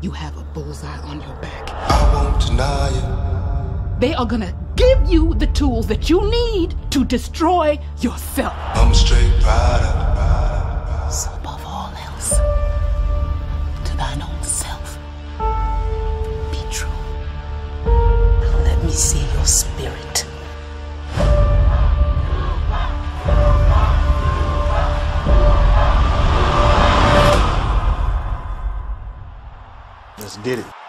you have a bullseye on your back. I won't deny it. They are gonna give you the tools that you need to destroy yourself. I'm a straight rider. So above all else, to thine own self, be true. Let me see your spirit. Let's get it.